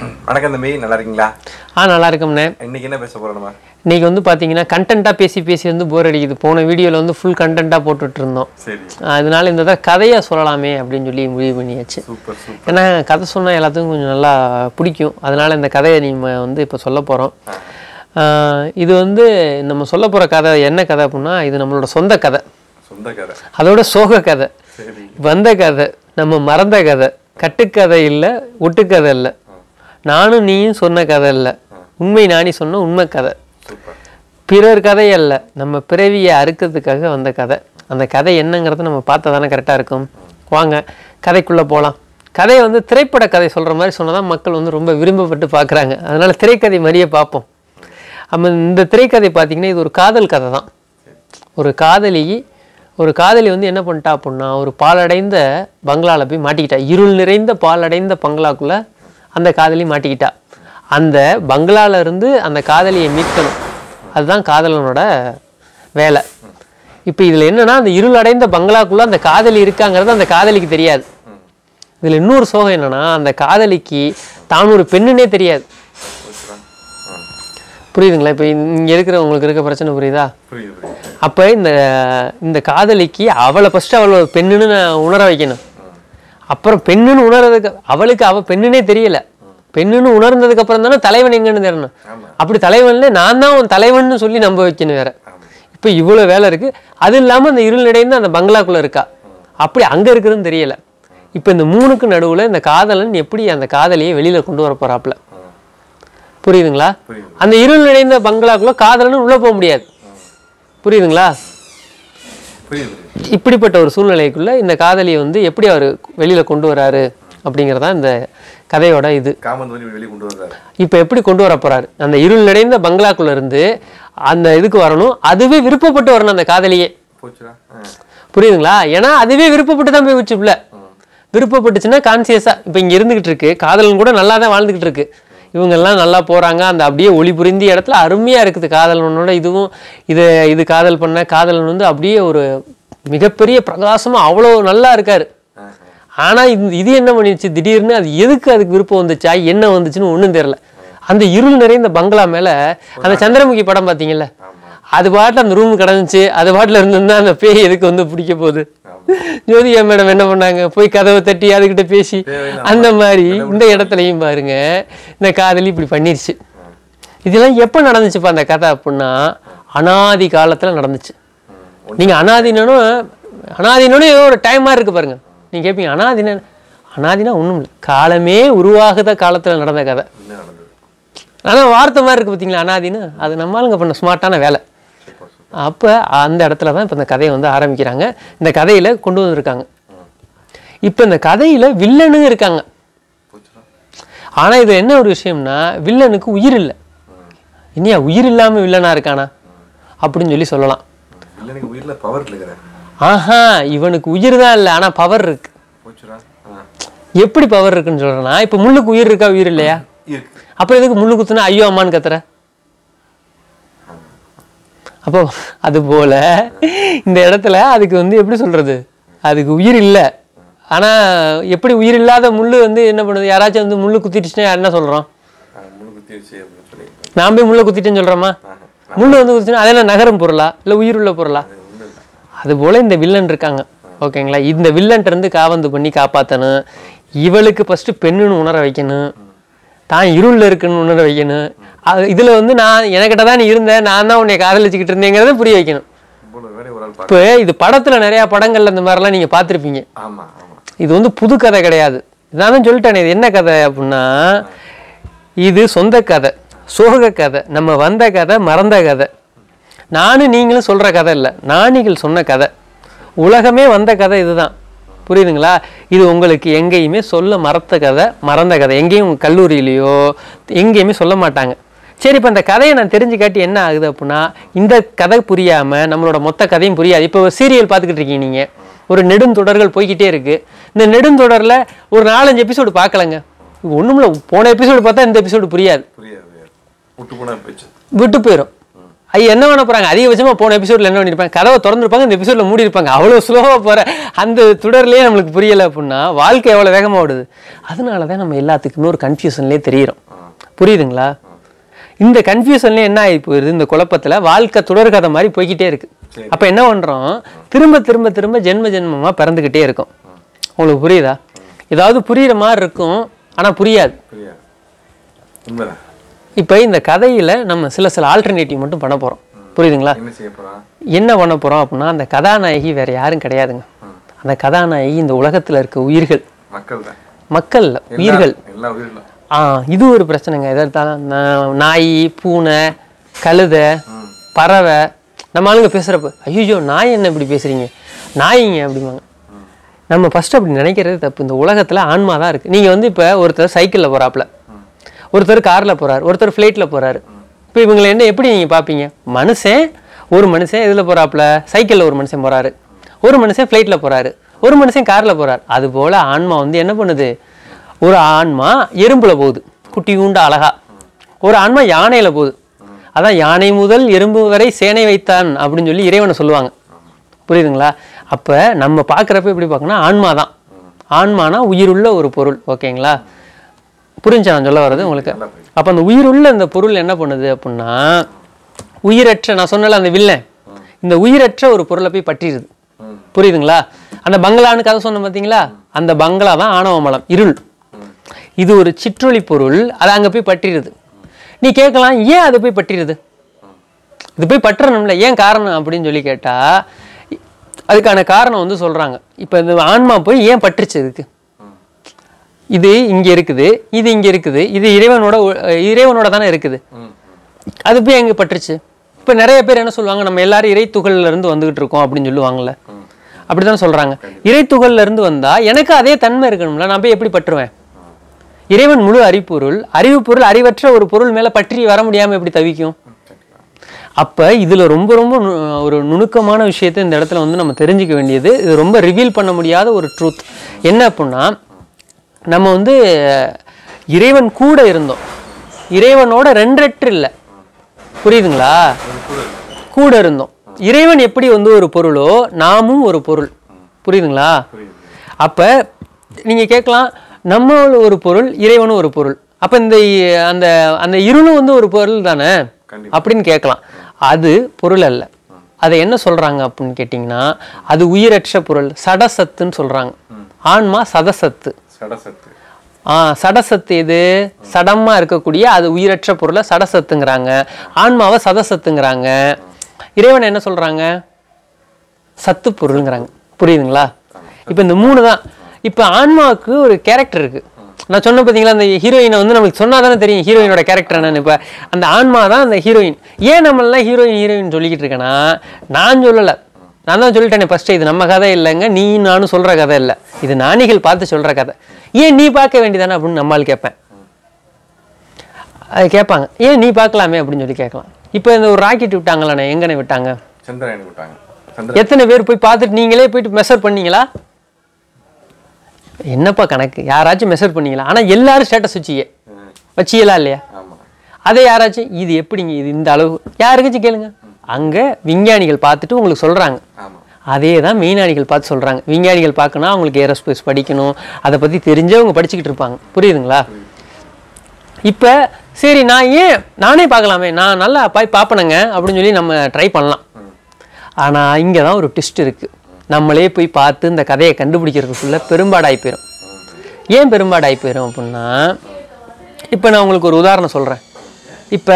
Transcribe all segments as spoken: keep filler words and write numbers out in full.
வணக்கம் தம்பி, நல்லா இருக்கீங்களா? ஆ நல்லா இருக்கோம்ண்ணே. இன்னைக்கு என்ன பேச போறோம்? நம்ம இன்னைக்கு வந்து பார்த்தீங்கன்னா கண்டென்ட்டாக பேசி பேசி வந்து போர் அடிக்குது. போன வீடியோவில் வந்து ஃபுல் கண்டென்ட்டாக போட்டுட்டு இருந்தோம். சரி, அதனால இந்த தடவை கதையாக சொல்லலாமே அப்படின்னு சொல்லி முடிவு பண்ணியாச்சு. Super super. ஏன்னா கதை சொன்னால் எல்லாத்துக்கும் கொஞ்சம் நல்லா பிடிக்கும். அதனால இந்த கதையை நம்ம வந்து இப்போ சொல்ல போகிறோம். இது வந்து நம்ம சொல்ல போகிற கதை என்ன கதை அப்படின்னா, இது நம்மளோட சொந்த கதை. சொந்த கதை, அதோட சோக கதை, வந்த கதை, நம்ம மறந்த கதை, கட்டுக்கதை இல்லை, ஒட்டுக்கதை இல்லை, நானும் நீயும் சொன்ன கதை இல்லை, உண்மை நானி சொன்ன உண்மை கதை, பிறர் கதை அல்ல, நம்ம பிறவியை அறுக்கிறதுக்காக வந்த கதை. அந்த கதை என்னங்கிறத நம்ம பார்த்தா தானே கரெக்டாக இருக்கும். வாங்க கதைக்குள்ளே போகலாம். கதையை வந்து திரைப்பட கதை சொல்கிற மாதிரி சொன்னதான் மக்கள் வந்து ரொம்ப விரும்பப்பட்டு பார்க்குறாங்க. அதனால் திரைக்கதை மாதிரியே பார்ப்போம். நம்ம இந்த திரைக்கதை பார்த்திங்கன்னா இது ஒரு காதல் கதை தான். ஒரு காதலி ஒரு காதலி வந்து என்ன பண்ணிட்டா அப்படின்னா, ஒரு பாலடைந்த பங்களாவில் போய் மாட்டிக்கிட்டா. இருள் நிறைந்த பாலடைந்த பங்களாக்குள்ளே அந்த காதலி மாட்டிக்கிட்டா. அந்த பங்களாவில் இருந்து அந்த காதலியை மீட்கணும். அதுதான் காதலனோட வேலை. இப்போ இதில் என்னென்னா, அந்த இருள் அடைந்த பங்களாக்குள்ளே அந்த காதலி இருக்காங்கிறது அந்த காதலிக்கு தெரியாது. இதில் இன்னொரு சோகம் என்னென்னா, அந்த காதலிக்கு தான் ஒரு பெண்ணுன்னே தெரியாது. புரியுதுங்களா? இப்போ இங்கே இருக்கிறவங்களுக்கு இருக்க பிரச்சனை புரியுதா? அப்போ இந்த இந்த காதலிக்கு அவளை ஃபஸ்ட்டு அவளை பெண்ணுன்னு நான் உணர வைக்கணும். அப்புறம் பெண்ணுன்னு உணர்றதுக்கு அவளுக்கு அவள் பெண்ணுன்னே தெரியலை. பெண்ணுன்னு உணர்ந்ததுக்கு அப்புறம் தானே தலைவன் எங்கன்னு தெரியணும். அப்படி தலைவன்ல நான் தான் உன் தலைவன்னு சொல்லி நம்ப வைக்கணும் வேற. இப்போ இவ்வளோ வேலை இருக்குது. அது இல்லாமல் அந்த இருள் நிடைந்து அந்த பங்களாக்குள்ளே இருக்கா. அப்படி அங்கே இருக்குதுன்னு தெரியலை. இப்போ இந்த மூணுக்கு நடுவில் இந்த காதலன் எப்படி அந்த காதலியை வெளியில் கொண்டு வர போகிறாப்புல. புரியுதுங்களா? அந்த இருள் நிறைந்த பங்களாக்குள்ள காதலன்னு உள்ளே போக முடியாது. புரியுதுங்களா? இப்படிப்பட்ட ஒரு சூழ்நிலைக்குள்ள இந்த காதலியை வந்து எப்படி அவர் வெளியில் கொண்டு வராரு அப்படிங்கிறதா இந்த கதையோட இது. இப்போ எப்படி கொண்டு வர போறாரு? அந்த இருள் நிறைந்த பங்களாக்குள்ள இருந்து அந்த இதுக்கு வரணும். அதுவே விருப்பப்பட்டு வரணும் அந்த காதலியே. புரியுதுங்களா? ஏன்னா அதுவே விருப்பப்பட்டு தான் போய் வச்சுப்புல. விருப்பப்பட்டுச்சுன்னா கான்சியஸா இப்போ இங்கே இருந்துகிட்டு இருக்கு. காதலன் கூட நல்லா தான் வாழ்ந்துகிட்டு இருக்கு. இவங்கெல்லாம் நல்லா போகிறாங்க. அந்த அப்படியே ஒளி புரிந்த இடத்துல அருமையாக இருக்குது காதலனோட இதுவும். இது இது காதல் பண்ண காதலன் வந்து அப்படியே ஒரு மிகப்பெரிய பிரகாசமாக அவ்வளோ நல்லா இருக்கார். ஆனால் இது இது என்ன பண்ணிடுச்சு திடீர்னு? அது எதுக்கு அதுக்கு விருப்பம் வந்துச்சா என்ன வந்துச்சுன்னு ஒன்றும் தெரியல. அந்த இருள் நிறைந்த பங்களா மேலே அந்த சந்திரமுகி படம் பார்த்தீங்கல்ல, அது பாட்டில் அந்த ரூம் கிடந்துச்சு. அது பாட்டில் இருந்திருந்தா அந்த பேய் எதுக்கு வந்து பிடிக்க போகுது? ஜோதிகா மேடம் என்ன பண்ணாங்க, போய் கதவை தட்டி அதுக்கிட்ட பேசி அந்த மாதிரி இந்த இடத்துலையும் பாருங்க இந்த காதலி இப்படி பண்ணிருச்சு. இதெல்லாம் எப்போ நடந்துச்சுப்பா அந்த கதை அப்படின்னா, அனாதி காலத்தில் நடந்துச்சு. நீங்கள் அனாதினும் அனாதினோட ஏதோ ஒரு டைமாக இருக்குது பாருங்க. நீங்கள் கேட்பீங்க அனாதின அனாதினா ஒன்றும் இல்லை, காலமே உருவாகுத காலத்தில் நடந்த கதை. ஆனால் வார்த்தை மாதிரி இருக்குது பார்த்தீங்களா அனாதின்னு. அது நம்மளுங்க பண்ண ஸ்மார்ட்டான வேலை. அப்போ அந்த இடத்துல தான் இப்போ இந்த கதையை வந்து ஆரம்பிக்கிறாங்க. இந்த கதையில் கொண்டு வந்திருக்காங்க. இப்போ இந்த கதையில் வில்லனுங்க இருக்காங்க. ஆனால் இது என்ன ஒரு விஷயம்னா, வில்லனுக்கு உயிர் இல்லை. இனியா உயிர் இல்லாமல் வில்லனாக இருக்கானா அப்படின்னு சொல்லி சொல்லலாம். ஆஹா, இவனுக்கு உயிர் தான் இல்லை, ஆனால் பவர் இருக்கு. எப்படி பவர் இருக்குன்னு சொல்கிறேன்னா, இப்போ முள்ளுக்கு உயிர் இருக்கா உயிர் இல்லையா? அப்போ எதுக்கு முள்ளு குத்துனா ஐயோ அம்மான்னு கத்துற? அப்போ அது போல இந்த இடத்துல அதுக்கு வந்து எப்படி சொல்றது, அதுக்கு உயிர் இல்லை. ஆனால் எப்படி உயிர் இல்லாத முள்ளு வந்து என்ன பண்ணுது? யாராச்சும் வந்து முள்ளு குத்திடுச்சுன்னா என்ன சொல்கிறோம்? நான் போய் முள்ளை குத்திட்டேன்னு சொல்கிறோமா? முள்ளு வந்து குத்திச்சுன்னா அதெல்லாம் நகரும் பொருளா இல்லை உயிர் உள்ள பொருளா? அது போல இந்த வில்லன் இருக்காங்க. ஓகேங்களா? இந்த வில்லன்ட்டு இருந்து காவந்து பண்ணி காப்பாற்றணும். இவளுக்கு ஃபஸ்ட்டு பெண்ணுன்னு உணர வைக்கணும், தான் இருளில் இருக்குன்னு உணர வைக்கணும். அது இதில் வந்து நான் எனக்கிட்ட தான் நீ இருந்தேன், நான் தான் உன்னை காதலிச்சுக்கிட்டு இருந்தேங்கிறத புரிய வைக்கணும். இப்போ இது படத்தில் நிறையா படங்கள்ல இந்த மாதிரிலாம் நீங்கள் பார்த்துருப்பீங்க. இது வந்து புது கதை கிடையாது. நான் தான் சொல்லிட்டேன் இது என்ன கதை அப்படின்னா, இது சொந்த கதை, சோக கதை, நம்ம வந்த கதை, மறந்த கதை. நானும் நீங்களும் சொல்கிற கதை இல்லை, நானிகள் சொன்ன கதை. உலகமே வந்த கதை இதுதான். புரியுதுங்களா? இது உங்களுக்கு எங்கேயுமே சொல்ல மறத்த கதை, மறந்த கதை. எங்கேயும் கல்லூரியிலையோ எங்கேயுமே சொல்ல மாட்டாங்க. சரி, இப்போ இந்த கதையை நான் தெரிஞ்சு காட்டி என்ன ஆகுது அப்படின்னா, இந்த கதை புரியாமல் நம்மளோட மொத்த கதையும் புரியாது. இப்போ சீரியல் பார்த்துக்கிட்டு இருக்கீங்க நீங்கள், ஒரு நெடுந்தொடர்கள் போய்கிட்டே இருக்குது. இந்த நெடுந்தொடரில் ஒரு நாலஞ்சு எபிசோடு பார்க்கலங்க, ஒன்றும் இல்லை, போன எபிசோடு பார்த்தா இந்த எபிசோடு புரியாது, விட்டு போயிடும். ஐயா என்ன பண்ண போகிறாங்க, அதிகபட்சமாக போன எபிசோடில் என்ன பண்ணியிருப்பாங்க, கதவை திறந்துருப்பாங்க, இந்த எபிசோடில் மூடி இருப்பாங்க. அவ்வளோ ஸ்லோவாக போகிற அந்த தொடர்லேயே நம்மளுக்கு புரியலை அப்படின்னா வாழ்க்கை எவ்வளோ வேகமாக ஓடுது. அதனால தான் நம்ம எல்லாத்துக்குமே ஒரு கன்ஃபியூஷன்லேயே தெரிகிறோம். புரியுதுங்களா? இந்த கன்ஃபியூஷன்லேயே என்ன ஆகி போயிடுது, இந்த குழப்பத்தில் வாழ்க்கை தொடர்கதை மாதிரி போய்கிட்டே இருக்குது. அப்போ என்ன பண்ணுறோம், திரும்ப திரும்ப திரும்ப ஜென்ம ஜென்மமாக பிறந்துக்கிட்டே இருக்கும். உங்களுக்கு புரியுதா? ஏதாவது புரியுற மாதிரி இருக்கும், ஆனால் புரியாது. இப்போ இந்த கதையில் நம்ம சில சில ஆல்டர்னேட்டிவ் மட்டும் பண்ண போகிறோம். புரியுதுங்களா? என்ன பண்ண போகிறோம் அப்படின்னா, அந்த கதாநாயகி வேற யாரும் கிடையாதுங்க. அந்த கதாநாயகி இந்த உலகத்தில் இருக்க உயிர்கள், மக்கள் உயிர்கள். ஆ இது ஒரு பிரச்சனைங்க. எதார்த்தாலும் நாய், பூனை, கழுதை, பறவை, நம்ம ஆளுங்க பேசுகிறப்ப ஐயோ நாய் என்ன இப்படி பேசுகிறீங்க, நாயிங்க அப்படிம்பாங்க. நம்ம ஃபஸ்ட்டு அப்படி நினைக்கிறது தப்பு. இந்த உலகத்தில் ஆன்மா தான் இருக்குது. நீங்கள் வந்து இப்போ ஒருத்தர் சைக்கிளில் போகிறாப்புல, ஒருத்தர் காரில் போகிறார், ஒருத்தர் ஃப்ளைட்டில் போகிறாரு. இப்போ இவங்களை என்ன எப்படி நீங்கள் பார்ப்பீங்க? மனுஷன், ஒரு மனுஷன் இதில் போகிறாப்புல, சைக்கிளில் ஒரு மனுஷன் போகிறாரு, ஒரு மனுஷன் ஃப்ளைட்டில் போகிறாரு, ஒரு மனுஷன் காரில் போகிறார். அதுபோல் ஆன்மா வந்து என்ன பண்ணுது, ஒரு ஆன்மா எறும்பில் போகுது, குட்டி உண்ட அழகா. ஒரு ஆன்மா யானையில் போகுது. அதான் யானை முதல் எறும்பு வரை சேனை வைத்தான் அப்படின்னு சொல்லி இறைவனை சொல்லுவாங்க. புரியுதுங்களா? அப்போ நம்ம பார்க்குறப்ப எப்படி பார்க்கணும்னா ஆன்மா தான். ஆன்மானா உயிருள்ள ஒரு பொருள். ஓகேங்களா? புரிஞ்சா நான் சொல்ல வர்றது உங்களுக்கு? அப்போ அந்த உயிருள்ள இந்த பொருள் என்ன பண்ணுது அப்படின்னா, உயிரற்ற, நான் சொன்னல அந்த வில்லன், இந்த உயிரற்ற ஒரு பொருளை போய் பற்றிடுது. புரியுதுங்களா? அந்த பங்களான்னு கதை சொன்ன பார்த்தீங்களா, அந்த பங்களா தான் ஆணவ மலம், இருள். இது ஒரு சிற்றொளி பொருள், அதை அங்கே போய் பற்றிடுது. நீ கேட்கலாம், ஏன் அது போய் பற்றிடுது, இது போய் பற்றணும்ல, ஏன் காரணம் அப்படின்னு சொல்லி கேட்டால் அதுக்கான காரணம் வந்து சொல்கிறாங்க. இப்போ இந்த ஆன்மா போய் ஏன் பற்றுச்சு, இதுக்கு இது இங்கே இருக்குது, இது இங்கே இருக்குது, இது இறைவனோட இறைவனோட தானே இருக்குது, அது போய் எங்கே பற்றுச்சு. இப்போ நிறைய பேர் என்ன சொல்லுவாங்க, நம்ம எல்லாரும் இறை துகள்ல இருந்து வந்துகிட்டு இருக்கோம் அப்படின்னு சொல்லுவாங்கல்ல, அப்படிதான் சொல்கிறாங்க. இறை துகள்ல இருந்து வந்தால் எனக்கு அதே தன்மை இருக்கணும்ல, நான் போய் எப்படி பற்றுவேன்? இறைவன் முழு அறிப்பொருள், அறிவு பொருள் அறிவற்ற ஒரு பொருள் மேலே பற்றி வர முடியாமல் எப்படி தவிக்கும்? அப்போ இதில் ரொம்ப ரொம்ப ஒரு நுணுக்கமான விஷயத்தை இந்த இடத்துல வந்து நம்ம தெரிஞ்சுக்க வேண்டியது, இது ரொம்ப ரிவீல் பண்ண முடியாத ஒரு ட்ரூத் என்ன அப்படின்னா, நம்ம வந்து இறைவன் கூட இருந்தோம், இறைவனோட ரெண்டற்று இல்லை. புரியுதுங்களா? கூட இருந்தோம். இறைவன் எப்படி வந்து ஒரு பொருளோ நாமும் ஒரு பொருள். புரியுதுங்களா? அப்போ நீங்கள் கேட்கலாம், நம்ம ஒரு பொருள், இறைவனும் ஒரு பொருள், அப்போ இந்த அந்த அந்த இருளும் வந்து ஒரு பொருள் தானே அப்படின்னு கேட்கலாம். அது பொருள் அல்ல. அதை என்ன சொல்கிறாங்க அப்படின்னு கேட்டிங்கன்னா, அது உயிரற்ற பொருள், சடசத்துன்னு சொல்கிறாங்க. ஆன்மா சதசத்து. ஆ சடசத்து எது? சடமாக இருக்கக்கூடிய அது உயிரற்ற பொருளை சடசத்துங்கிறாங்க, ஆன்மாவை சதசத்துங்கிறாங்க. இறைவன் என்ன சொல்கிறாங்க? சத்து பொருளுங்கிறாங்க. புரியுதுங்களா? இப்போ இந்த மூணு தான். இப்போ ஆன்மாவுக்கு ஒரு கேரக்டர் இருக்குது. நான் சொன்ன பார்த்தீங்களா, அந்த ஹீரோயினை வந்து நமக்கு சொன்னால் தானே தெரியும் ஹீரோயினோட கேரக்டர் என்னன்னு. இப்போ அந்த ஆன்மா தான் அந்த ஹீரோயின். ஏன் நம்மளாம் ஹீரோயின் ஹீரோயின் சொல்லிக்கிட்டு இருக்கேன்னா, நான் சொல்லலை, நான் தான் சொல்லிட்டேனே ஃபஸ்ட்டு, இது நம்ம கதை இல்லைங்க, நீ நானும் சொல்கிற கதை இல்லை, இது ஞானிகள் பார்த்து சொல்கிற கதை. ஏன் நீ பார்க்க வேண்டியதானே அப்படின்னு நம்மால் கேட்பேன். அது கேட்பாங்க, ஏன் நீ பார்க்கலாமே அப்படின்னு சொல்லி கேட்கலாம். இப்போ இந்த ஒரு ராக்கெட் விட்டாங்களாண்ணே, எங்கண்ணே விட்டாங்க? சந்திரன் விட்டாங்க. எத்தனை பேர் போய் பார்த்துட்டு நீங்களே போயிட்டு மெஷர் பண்ணீங்களா? என்னப்பா கணக்கு, யாராச்சும் மெஷர் பண்ணீங்களா? ஆனால் எல்லாரும் ஸ்டேட்டஸ் வச்சியே வச்சியலா இல்லையா? அதை யாராச்சும் இது எப்படிங்க, இது இந்த அளவு யாருக்காச்சும் கேளுங்க. அங்கே விஞ்ஞானிகள் பார்த்துட்டு உங்களுக்கு சொல்கிறாங்க. அதே தான் மெய்ஞானிகள் பார்த்து சொல்கிறாங்க. விஞ்ஞானிகள் பார்க்கணும், அவங்களுக்கு ஏரோஸ்பேஸ் படிக்கணும், அதை பற்றி தெரிஞ்சே அவங்க படிச்சுக்கிட்டு இருப்பாங்க. புரியுதுங்களா? இப்போ சரி, நான் ஏன் நானே பார்க்கலாமே, நான் நல்லா போய் பார்ப்பனங்க அப்படின்னு சொல்லி நம்ம ட்ரை பண்ணலாம். ஆனால் இங்கே தான் ஒரு ட்விஸ்ட் இருக்குது. நம்மளே போய் பார்த்து இந்த கதையை கண்டுபிடிக்கிறதுக்குள்ள பெரும்பாடாகி போயிடும். ஏன் பெரும்பாடாகி போயிடும் அப்படின்னா, இப்போ நான் உங்களுக்கு ஒரு உதாரணம் சொல்கிறேன். இப்போ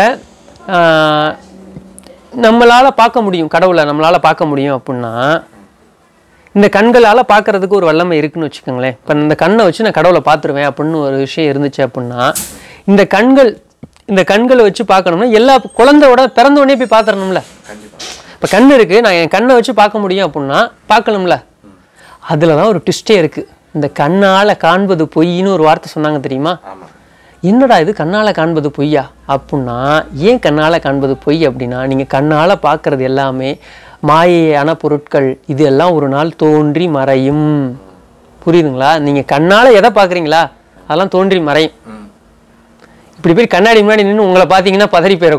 நம்மளால் பார்க்க முடியும் கடவுளை, நம்மளால் பார்க்க முடியும் அப்படின்னா, இந்த கண்களால் பார்க்குறதுக்கு ஒரு வல்லமை இருக்குதுன்னு வச்சுக்கோங்களேன். இப்போ இந்த கண்ணை வச்சு நான் கடவுளை பார்த்துருவேன் அப்படின்னு ஒரு விஷயம் இருந்துச்சு அப்படின்னா, இந்த கண்கள் இந்த கண்களை வச்சு பார்க்கணும்னா எல்லா குழந்தையோட பிறந்த உடனே போய் பார்த்துடணும்ல. இப்போ கண் இருக்குது, நான் என் கண்ணை வச்சு பார்க்க முடியும் அப்படின்னா பார்க்கணும்ல. அதில் தான் ஒரு ட்விஸ்டே இருக்குது. இந்த கண்ணால் காண்பது பொய்ன்னு ஒரு வார்த்தை சொன்னாங்க தெரியுமா? என்னடா இது கண்ணால் காண்பது பொய்யா அப்படின்னா, ஏன் கண்ணால் காண்பது பொய் அப்படின்னா, நீங்கள் கண்ணால் பார்க்குறது எல்லாமே மாயையான பொருட்கள், இது எல்லாம் ஒரு நாள் தோன்றி மறையும். புரியுதுங்களா? நீங்கள் கண்ணால் எதை பார்க்குறீங்களா அதெல்லாம் தோன்றி மறையும். இப்படி போய் கண்ணாடி முன்னாடி நின்று உங்களை பார்த்தீங்கன்னா பதறி போயிடக்கூடாது.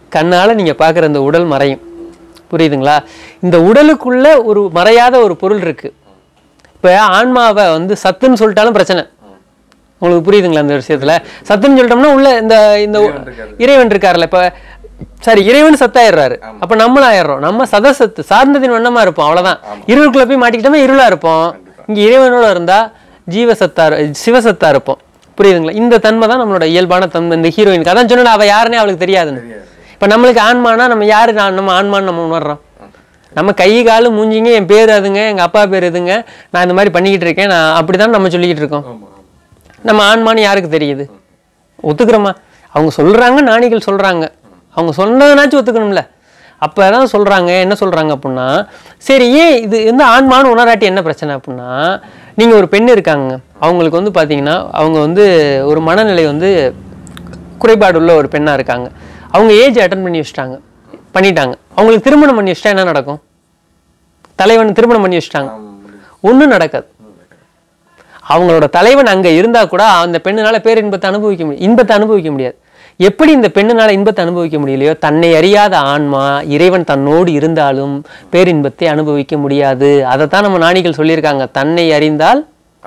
கண்ணால் நீங்கள் பார்க்குற இந்த உடல் மறையும். புரியுதுங்களா? இந்த உடலுக்குள்ள ஒரு மறையாத ஒரு பொருள் இருக்கு. இப்போ ஆன்மாவை வந்து சத்துன்னு சொல்லிட்டாலும் பிரச்சனை. உங்களுக்கு புரியுதுங்களா? இந்த விஷயத்துல சத்துன்னு சொல்லிட்டோம்னா உள்ள இந்த இந்த இறைவன் இருக்காருல்ல, இப்போ சரி இறைவன் சத்தாயிடுறாரு, அப்ப நம்மளும் ஆயிடுறோம். நம்ம சதசத்து சார்ந்ததின் வண்ணமா இருப்போம், அவ்வளவுதான். இருளுக்குள்ள போய் மாட்டிக்கிட்டோம்னா இருளா இருப்போம். இங்க இறைவனோட இருந்தா ஜீவசத்தா சிவசத்தா இருப்போம். புரியுதுங்களா? இந்த தன்மை தான் நம்மளோட இயல்பான தன்மை. இந்த ஹீரோயினுக்கு அதான் சொன்னா அவ யாருன்னே அவளுக்கு தெரியாதுன்னு. இப்ப நம்மளுக்கு ஆன்மானா நம்ம யாரு, நம்ம ஆன்மான்னு நம்ம உணர்றோம். நம்ம கை காலு மூஞ்சிங்க என் பேர் அதுங்க, எங்க அப்பா பேர் எதுங்க, நான் இந்த மாதிரி பண்ணிக்கிட்டு இருக்கேன், நான் அப்படிதான் நம்ம சொல்லிக்கிட்டு இருக்கோம். நம்ம ஆன்மான்னு யாருக்கு தெரியுது? ஒத்துக்கிறோமா? அவங்க சொல்றாங்க, ஞானிகள் சொல்றாங்க, அவங்க சொன்னதுனாச்சும் ஒத்துக்கணும்ல. அப்பதான் சொல்றாங்க, என்ன சொல்றாங்க அப்படின்னா, சரி ஏன் இது வந்து ஆன்மான்னு உணராட்டி என்ன பிரச்சனை அப்படின்னா, நீங்க ஒரு பெண் இருக்காங்க, அவங்களுக்கு வந்து பாத்தீங்கன்னா அவங்க வந்து ஒரு மனநிலை வந்து குறைபாடு உள்ள ஒரு பெண்ணா இருக்காங்க. அவங்க ஏஜ் அட்டன் பண்ணி வச்சுட்டாங்க, பண்ணிட்டாங்க. அவங்களுக்கு திருமணம் பண்ணி வச்சுட்டா என்ன நடக்கும்? தலைவன் திருமணம் பண்ணி வச்சுட்டாங்க, ஒன்றும் நடக்காது. அவங்களோட தலைவன் அங்க இருந்தா கூட அந்த பெண்ணுனால பேரின்பத்தை அனுபவிக்க முடியும், இன்பத்தை அனுபவிக்க முடியாது. எப்படி இந்த பெண்ணுனால இன்பத்தை அனுபவிக்க முடியலையோ, தன்னை அறியாத ஆன்மா இறைவன் தன்னோடு இருந்தாலும் பேரின்பத்தை அனுபவிக்க முடியாது. அதைத்தான் நம்ம ஞானிகள் சொல்லியிருக்காங்க. தன்னை அறிந்தால்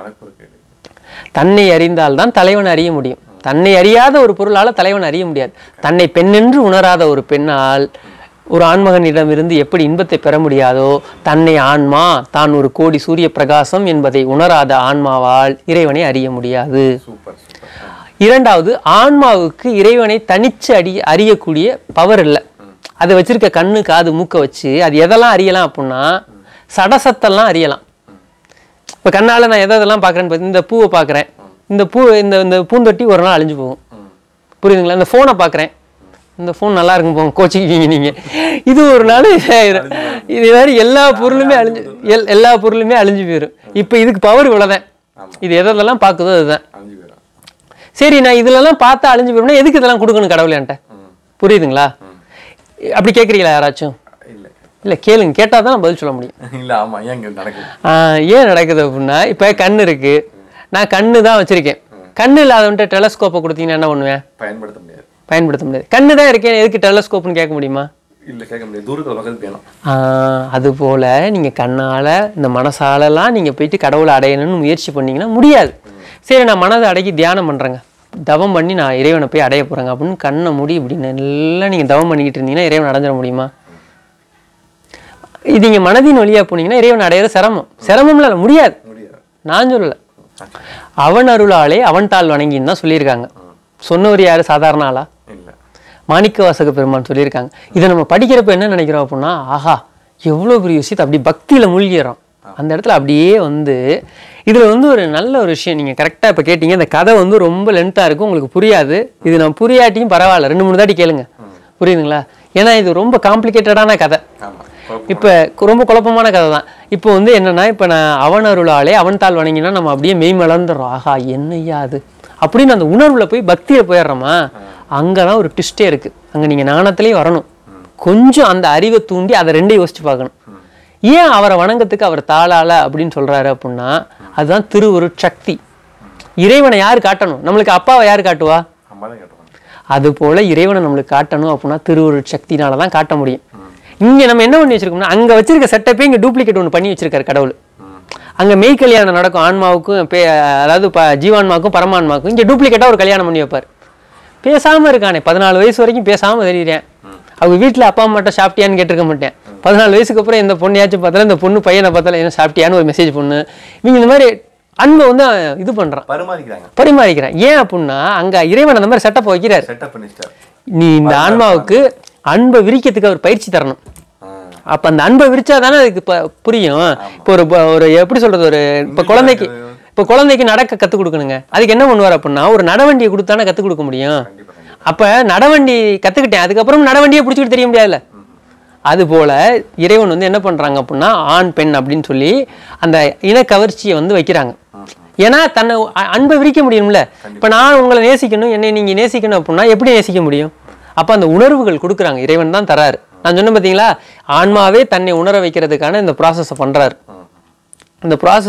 தன்னை அறிந்தால் தான் தலைவன் அறிய முடியும். தன்னை அறியாத ஒரு பொருளால தலைவன் அறிய முடியாது. தன்னை பெண்ணென்று உணராத ஒரு பெண்ணால் ஒரு ஆன்மகனிடம் இருந்து எப்படி இன்பத்தை பெற முடியாதோ, தன்னை ஆன்மா தான் ஒரு கோடி சூரிய பிரகாசம் என்பதை உணராத ஆன்மாவால் இறைவனை அறிய முடியாது. இரண்டாவது, ஆன்மாவுக்கு இறைவனை தனிச்சு அடி அறியக்கூடிய பவர் இல்லை. அதை வச்சிருக்க கண்ணு காது மூக்க வச்சு அது எதெல்லாம் அறியலாம் அப்படின்னா, சடசத்தெல்லாம் அறியலாம். இப்போ கண்ணால நான் எதை எதெல்லாம் பார்க்குறேன்னு, இந்த பூவை பார்க்குறேன், இந்த பூ இந்த இந்த பூந்தொட்டி ஒரு நாள் அழிஞ்சு போகும். புரியுதுங்களா? இந்த ஃபோனை பார்க்குறேன், இந்த ஃபோன் நல்லா இருக்கும் போங்க, கோச்சிக்குவீங்க நீங்கள், இது ஒரு நாள் இது மாதிரி எல்லா பொருளுமே அழிஞ்சு எல் எல்லா பொருளுமே அழிஞ்சு போயிடும். இப்போ இதுக்கு பவர் இவ்வளோதான், இது எதெல்லாம் பார்க்குதோ அதுதான். சரி, நான் இதுலலாம் பார்த்தா அழிஞ்சு போயிடும்னா எதுக்கு இதெல்லாம் கொடுக்கணும் கடவுள் என்கிட்ட? புரியுதுங்களா? அப்படி கேட்குறீங்களா யாராச்சும்? இல்லை, கேளுங்க, கேட்டால் தான் பதில் சொல்ல முடியும். இல்லை, ஆமாம், ஏன் நடக்குது? ஏன் நடக்குது அப்படின்னா, இப்போ கண் இருக்கு, நான் கண்ணு தான் வச்சிருக்கேன். கண்ணு இல்லாதவன்ட்டு டெலஸ்கோப்பை கொடுத்தீங்கன்னா என்ன பண்ணுவேன்? பயன்படுத்த முடியாது. பயன்படுத்த முடியாது. கண்ணு தான் இருக்கேன், எதுக்கு டெலஸ்கோப்னு கேட்க முடியுமா? இல்லை, கேட்க முடியாது. தூரத்தில் பக்கத்துக்கு வேணும். அது போல நீங்கள் கண்ணால் இந்த மனசாலெல்லாம் நீங்கள் போயிட்டு கடவுளை அடையணும்னு முயற்சி பண்ணீங்கன்னா முடியாது. சரி, நான் மனதை அடக்கி தியானம் பண்ணுறேங்க, தவம் பண்ணி நான் இறைவனை போய் அடைய போகிறேங்க அப்படின்னு கண்ணை மூடி இப்படி நல்லா நீங்கள் தவம் பண்ணிக்கிட்டு இருந்தீங்கன்னா இறைவன் அடைஞ்சிட முடியுமா? இது நீங்கள் மனதின் வழியாக போனீங்கன்னா இறைவன் அடையிற சிரமம். சிரமம்ல இல்லை, முடியாது. நான் சொல்லலை, அவன் அருளாலே அவன் தாள் வணங்கின்னு தான் சொல்லியிருக்காங்க. சொன்னவர் யாரு? சாதாரண ஆளா? மாணிக்க வாசக பெருமான் சொல்லியிருக்காங்க. இதை நம்ம படிக்கிறப்ப என்ன நினைக்கிறோம் அப்படின்னா, ஆஹா எவ்வளோ பெரிய விஷயத்தை அப்படி பக்தியில் மூழ்கிறோம். அந்த இடத்துல அப்படியே வந்து இதில் வந்து ஒரு நல்ல ஒரு விஷயம் நீங்கள் கரெக்டாக இப்போ கேட்டீங்க. இந்த கதை வந்து ரொம்ப லென்த்தாக இருக்கும், உங்களுக்கு புரியாது. இது நான் புரியாட்டியும் பரவாயில்ல, ரெண்டு மூணு தாட்டி கேளுங்க, புரியுதுங்களா? ஏன்னா இது ரொம்ப காம்ப்ளிகேட்டடான கதை, இப்போ ரொம்ப குழப்பமான கதை தான். இப்போ வந்து என்னன்னா, இப்போ நான் அவன் அருளாலே அவன் தாள் வணங்கினா நம்ம அப்படியே மெய் மலர்ந்துடுறோம். ஆஹா என்னையா அது அப்படின்னு அந்த உணர்வுல போய் பக்தியில் போயிடுறோமா? அங்கே தான் ஒரு ட்விஸ்டே இருக்குது. அங்கே நீங்கள் ஞானத்திலையும் வரணும், கொஞ்சம் அந்த அறிவை தூண்டி அதை ரெண்டையும் யோசிச்சு பார்க்கணும். ஏன் அவரை வணங்கத்துக்கு அவர் தாளால அப்படின்னு சொல்றாரு அப்படின்னா, அதுதான் திருவருட்சக்தி. இறைவனை யார் காட்டணும்? நம்மளுக்கு அப்பாவை யார் காட்டுவா? அது போல இறைவனை நம்மளுக்கு காட்டணும் அப்படின்னா திருவருட்சக்தினால தான் காட்ட முடியும். இங்க நம்ம என்ன பண்ணி வச்சிருக்கோம்னா, அங்க வச்சிருக்க செட்டப்பே இங்க டூப்ளிகேட் ஒன்று பண்ணி வச்சிருக்காரு கடவுள். அங்க மெய் கல்யாணம் நடக்கும் ஆன்மாவுக்கும், அதாவது ஜீவான்மாவுக்கும் பரமான்மாவுக்கும். இங்க டூப்ளிகேட்டா ஒரு கல்யாணம் பண்ணி வைப்பார். பேசாம இருக்கானே, பதினாலு வயசு வரைக்கும் பேசாம தெரியுறேன். அவங்க வீட்டில் அப்பா அம்மாட்ட சாப்பிட்டியான்னு கேட்டிருக்க மாட்டேன். பதினாலு வயசுக்கு அப்புறம் இந்த பொண்ணையாச்சும் பார்த்தாலும், இந்த பொண்ணு பையனை பார்த்தாலும் என்ன சாப்பிட்டியான்னு ஒரு மெசேஜ் பொண்ணு. இவங்க இந்த மாதிரி அன்பை வந்து இது பண்றான், பரிமாறிக்கிறாங்க பரிமாறிக்கிறான் ஏன் அப்படின்னா, அங்க இறைவன் அந்த மாதிரி செட்டப் வைக்கிறார். நீ இந்த ஆன்மாவுக்கு அன்பை விரிக்கிறதுக்கு அவர் பயிற்சி தரணும். அப்ப அந்த அன்பை விரிச்சா தானே அதுக்கு புரியும். இப்போ ஒரு ஒரு எப்படி சொல்றது, ஒரு இப்போ குழந்தைக்கு இப்போ குழந்தைக்கு நடக்க கற்றுக் கொடுக்கணுங்க. அதுக்கு என்ன பண்ணுவார் அப்படின்னா, ஒரு நடவண்டியை கொடுத்தானே கற்றுக் கொடுக்க முடியும். அப்ப நடவண்டி கத்துக்கிட்டேன், அதுக்கப்புறம் நடவண்டியை பிடிச்சிக்கிட்டு தெரிய முடியாதுல்ல. அது போல இறைவன் வந்து என்ன பண்றாங்க அப்படின்னா, ஆண் பெண் அப்படின்னு சொல்லி அந்த இன கவர்ச்சியை வந்து வைக்கிறாங்க. ஏன்னா தன்னை அன்பை விரிக்க முடியும்ல. இப்ப நான் உங்களை நேசிக்கணும், என்னை நீங்க நேசிக்கணும் அப்படின்னா எப்படி நேசிக்க முடியும்? அப்ப அந்த உணர்வுகள் கொடுக்குறாங்க, இறைவன் தான் தராரு. நான் சொன்னேன் பார்த்தீங்களா, ஆன்மாவே தன்னை உணர வைக்கிறதுக்கான இந்த ப்ராசஸை பண்றாரு. இந்த ப்ராசஸ்